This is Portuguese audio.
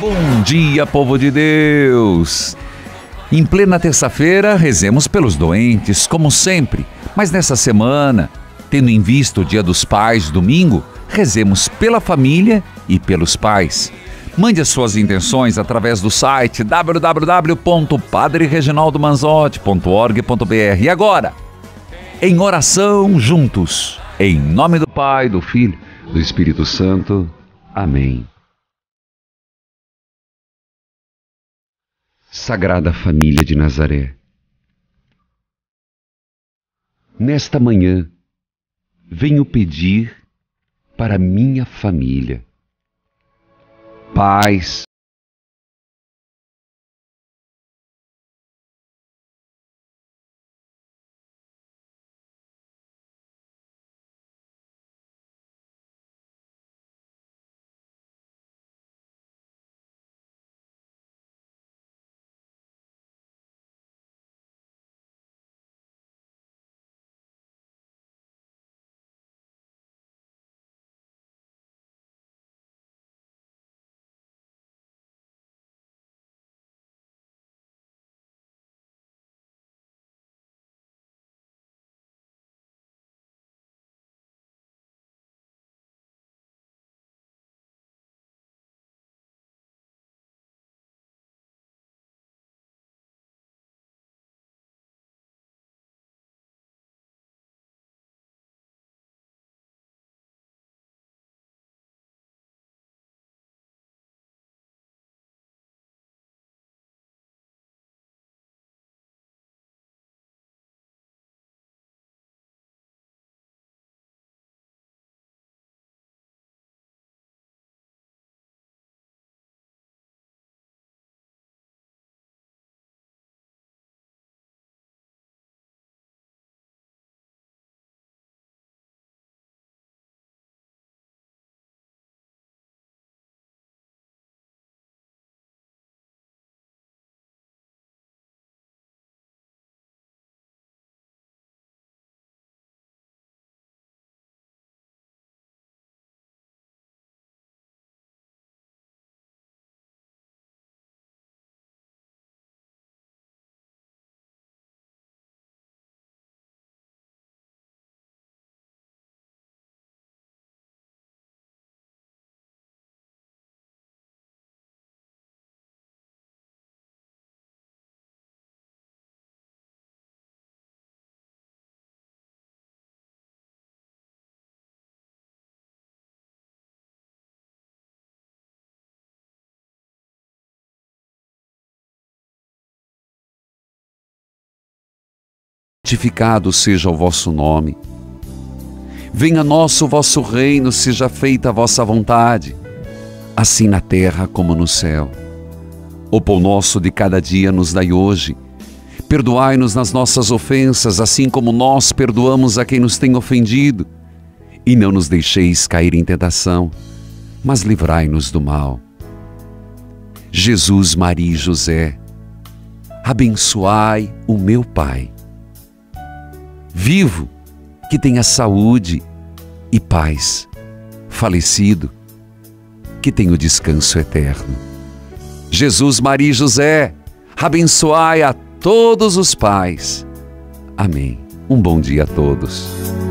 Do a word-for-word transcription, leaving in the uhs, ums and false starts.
Bom dia, povo de Deus! Em plena terça-feira, rezemos pelos doentes, como sempre. Mas nessa semana, tendo em vista o Dia dos Pais, domingo, rezemos pela família e pelos pais. Mande as suas intenções através do site w w w ponto padre reginaldo manzotti ponto org ponto b r. E agora, em oração juntos, em nome do Pai, do Filho, do Espírito Santo. Amém. Sagrada Família de Nazaré, nesta manhã venho pedir para minha família paz, santificado seja o vosso nome. Venha a nós o vosso reino, seja feita a vossa vontade, assim na terra como no céu. O pão nosso de cada dia nos dai hoje. Perdoai-nos nas nossas ofensas, assim como nós perdoamos a quem nos tem ofendido. E não nos deixeis cair em tentação, mas livrai-nos do mal. Jesus, Maria e José, abençoai o meu Pai, vivo, que tenha saúde e paz, falecido, que tenha o descanso eterno. Jesus, Maria e José, abençoai a todos os pais. Amém. Um bom dia a todos.